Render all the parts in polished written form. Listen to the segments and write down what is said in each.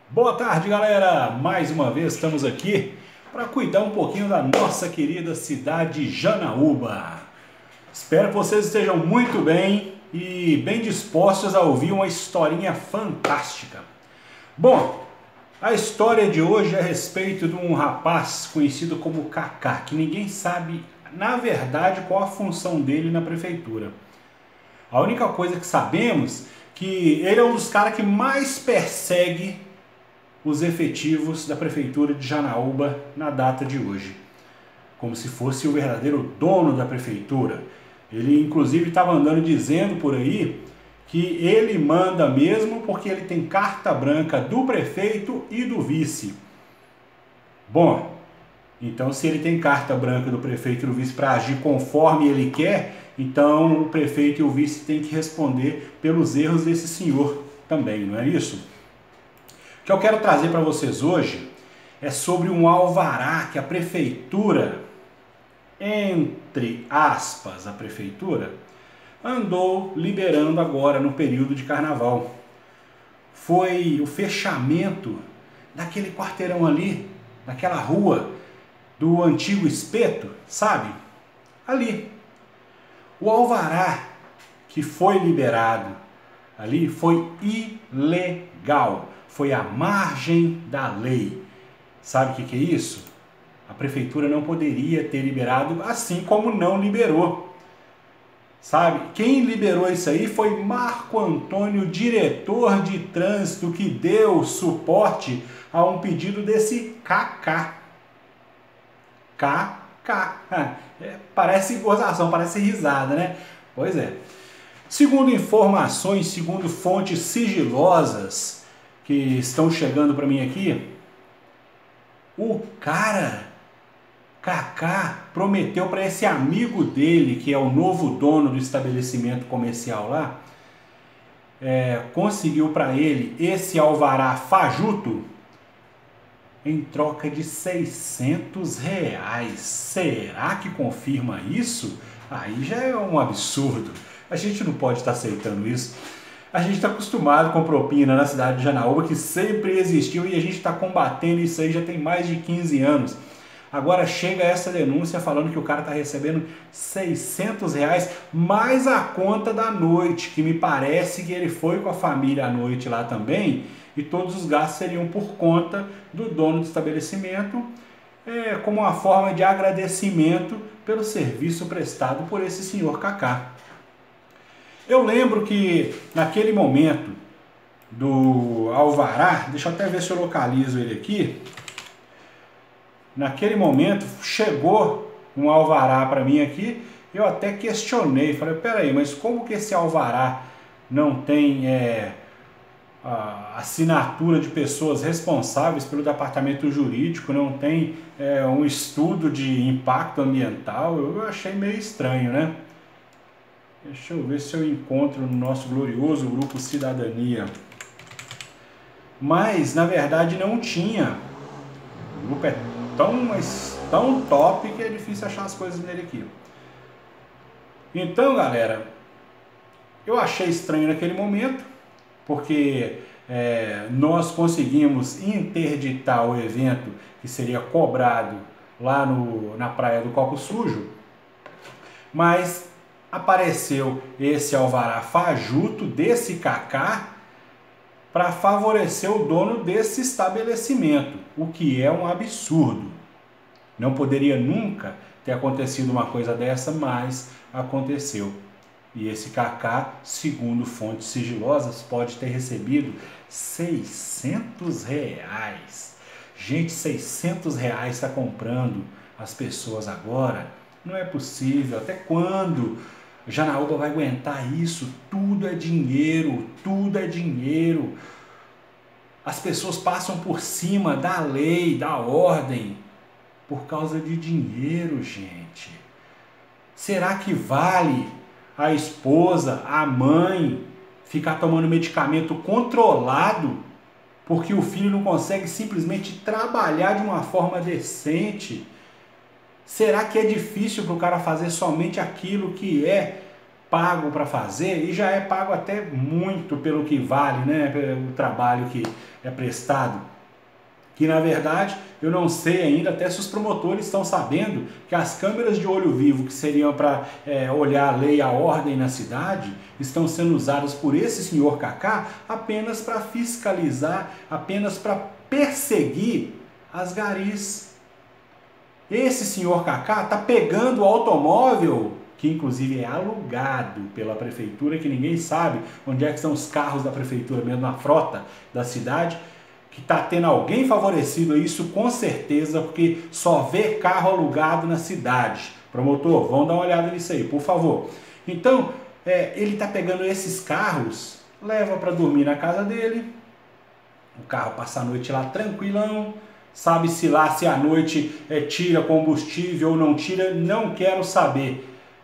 Boa tarde, galera! Mais uma vez estamos aqui para cuidar um pouquinho da nossa querida cidade de Janaúba. Espero que vocês estejam muito bem e bem dispostos a ouvir uma historinha fantástica. Bom, a história de hoje é a respeito de um rapaz conhecido como Kaká, que ninguém sabe, na verdade, qual a função dele na prefeitura. A única coisa que sabemos é que ele é um dos caras que mais persegue os efetivos da prefeitura de Janaúba na data de hoje, como se fosse o verdadeiro dono da prefeitura. Ele inclusive estava andando dizendo por aí que ele manda mesmo porque ele tem carta branca do prefeito e do vice. Bom, então se ele tem carta branca do prefeito e do vice para agir conforme ele quer, então o prefeito e o vice têm que responder pelos erros desse senhor também, não é isso? O que eu quero trazer para vocês hoje é sobre um alvará que a prefeitura, entre aspas, a prefeitura, andou liberando agora no período de carnaval. Foi o fechamento daquele quarteirão ali, daquela rua do antigo espeto, sabe? Ali. O alvará que foi liberado ali foi ilegal. Foi à margem da lei. Sabe o que é isso? A prefeitura não poderia ter liberado, assim como não liberou. Sabe? Quem liberou isso aí foi Marco Antônio, diretor de trânsito, que deu suporte a um pedido desse Kaká. Kaká. Parece gozação, parece risada, né? Pois é. Segundo informações, segundo fontes sigilosas que estão chegando para mim aqui, o cara, Kaká, prometeu para esse amigo dele, que é o novo dono do estabelecimento comercial lá, conseguiu para ele esse alvará fajuto em troca de R$600. Será que confirma isso? Aí já é um absurdo. A gente não pode estar aceitando isso. A gente está acostumado com propina na cidade de Janaúba, que sempre existiu, e a gente está combatendo isso aí já tem mais de 15 anos. Agora chega essa denúncia falando que o cara está recebendo R$600 mais a conta da noite, que me parece que ele foi com a família à noite lá também, e todos os gastos seriam por conta do dono do estabelecimento, como uma forma de agradecimento pelo serviço prestado por esse senhor Kaká. Eu lembro que naquele momento do alvará, deixa eu até ver se eu localizo ele aqui. Naquele momento chegou um alvará para mim aqui, eu até questionei, falei, peraí, mas como que esse alvará não tem a assinatura de pessoas responsáveis pelo departamento jurídico, não tem um estudo de impacto ambiental? Eu achei meio estranho, né? Deixa eu ver se eu encontro no nosso glorioso grupo Cidadania. Mas, na verdade, não tinha. O grupo é tão top que é difícil achar as coisas nele aqui. Então, galera, eu achei estranho naquele momento, porque nós conseguimos interditar o evento que seria cobrado lá na Praia do Copo Sujo, mas apareceu esse alvará fajuto desse Kaká para favorecer o dono desse estabelecimento, o que é um absurdo. Não poderia nunca ter acontecido uma coisa dessa, mas aconteceu. E esse Kaká, segundo fontes sigilosas, pode ter recebido R$600. Gente, R$600 está comprando as pessoas agora? Não é possível. Até quando Janaúba vai aguentar isso? Tudo é dinheiro, tudo é dinheiro. As pessoas passam por cima da lei, da ordem, por causa de dinheiro, gente. Será que vale a esposa, a mãe, ficar tomando medicamento controlado porque o filho não consegue simplesmente trabalhar de uma forma decente? Será que é difícil para o cara fazer somente aquilo que é pago para fazer e já é pago até muito pelo que vale, né, o trabalho que é prestado. Que na verdade eu não sei ainda até se os promotores estão sabendo que as câmeras de olho vivo que seriam para olhar a lei e a ordem na cidade estão sendo usadas por esse senhor Kaká apenas para fiscalizar, apenas para perseguir as garis. Esse senhor Kaká está pegando o automóvel, que inclusive é alugado pela prefeitura, que ninguém sabe onde é que estão os carros da prefeitura, mesmo na frota da cidade, que está tendo alguém favorecido a isso com certeza, porque só vê carro alugado na cidade. Promotor, vão dar uma olhada nisso aí, por favor. Então, ele está pegando esses carros, leva para dormir na casa dele, o carro passa a noite lá tranquilão, sabe-se lá se à noite tira combustível ou não tira, não quero saber.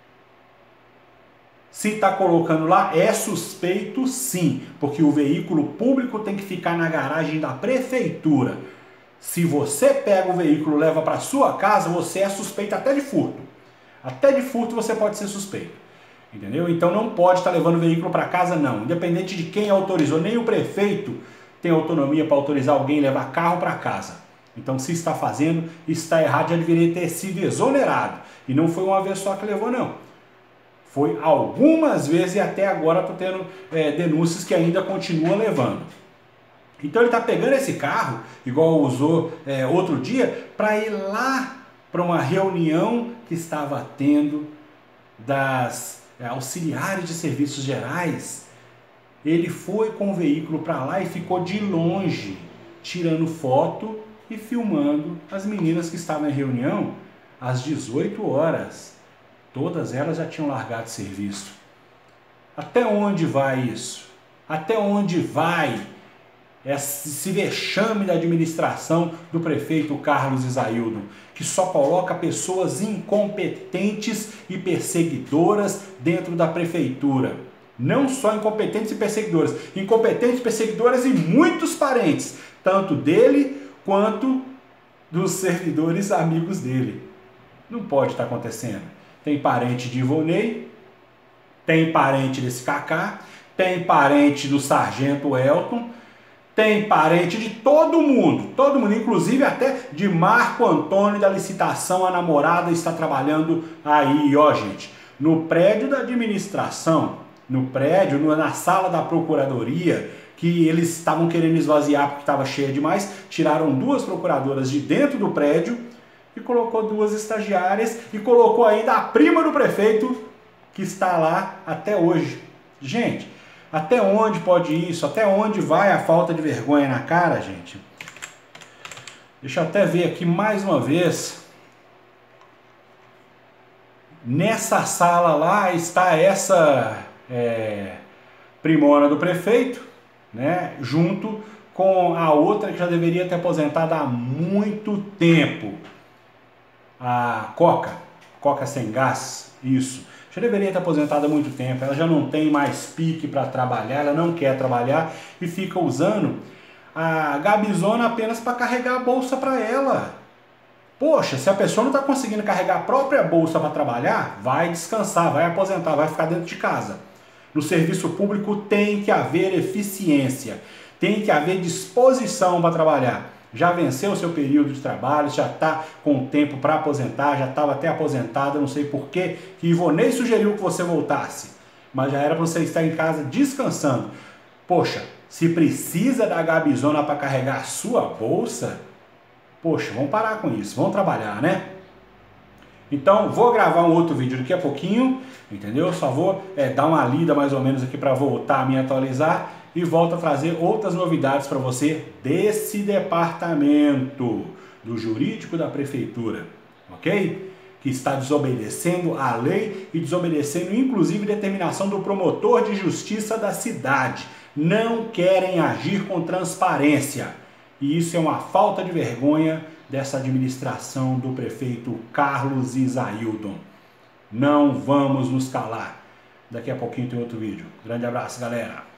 Se está colocando lá, é suspeito sim, porque o veículo público tem que ficar na garagem da prefeitura. Se você pega o veículo e leva para sua casa, você é suspeito até de furto. Até de furto você pode ser suspeito. Entendeu? Então não pode estar levando o veículo para casa não, independente de quem autorizou, nem o prefeito tem autonomia para autorizar alguém a levar carro para casa. Então se está fazendo, está errado, já deveria ter sido exonerado. E não foi uma vez só que levou não. Foi algumas vezes e até agora estou tendo denúncias que ainda continua levando. Então ele está pegando esse carro, igual usou outro dia, para ir lá para uma reunião que estava tendo das auxiliares de serviços gerais. Ele foi com o veículo para lá e ficou de longe, tirando foto e filmando as meninas que estavam em reunião às 18 horas. Todas elas já tinham largado serviço. Até onde vai isso? Até onde vai esse vexame da administração do prefeito Carlos Isaíldon, que só coloca pessoas incompetentes e perseguidoras dentro da prefeitura? Não só incompetentes e perseguidoras e muitos parentes, tanto dele quanto dos servidores amigos dele. Não pode estar acontecendo. Tem parente de Ivonei, tem parente desse Kaká, tem parente do sargento Elton, tem parente de todo mundo, inclusive até de Marco Antônio da licitação, a namorada está trabalhando aí, ó gente, no prédio da administração, na sala da procuradoria, que eles estavam querendo esvaziar porque estava cheia demais, tiraram 2 procuradoras de dentro do prédio, e colocou 2 estagiárias e colocou ainda a prima do prefeito que está lá até hoje. Gente, até onde pode isso? Até onde vai a falta de vergonha na cara, gente? Deixa eu até ver aqui mais uma vez. Nessa sala lá está essa primona do prefeito, né? Junto com a outra que já deveria ter aposentado há muito tempo. A Coca sem gás, isso. Já deveria estar aposentada há muito tempo, ela já não tem mais pique para trabalhar, ela não quer trabalhar e fica usando a Gabizona apenas para carregar a bolsa para ela. Poxa, se a pessoa não está conseguindo carregar a própria bolsa para trabalhar, vai descansar, vai aposentar, vai ficar dentro de casa. No serviço público tem que haver eficiência, tem que haver disposição para trabalhar. Já venceu o seu período de trabalho, já está com tempo para aposentar, já estava até aposentada, não sei por que Ivonei sugeriu que você voltasse, mas já era para você estar em casa descansando. Poxa, se precisa da Gabizona para carregar a sua bolsa, poxa, vamos parar com isso, vamos trabalhar, né? Então, vou gravar um outro vídeo daqui a pouquinho, entendeu? Só vou dar uma lida mais ou menos aqui para voltar a me atualizar e volto a trazer outras novidades para você desse departamento do jurídico da prefeitura, ok? Que está desobedecendo a lei e desobedecendo inclusive determinação do promotor de justiça da cidade. Não querem agir com transparência. E isso é uma falta de vergonha dessa administração do prefeito Carlos Isaíldon. Não vamos nos calar. Daqui a pouquinho tem outro vídeo. Grande abraço, galera.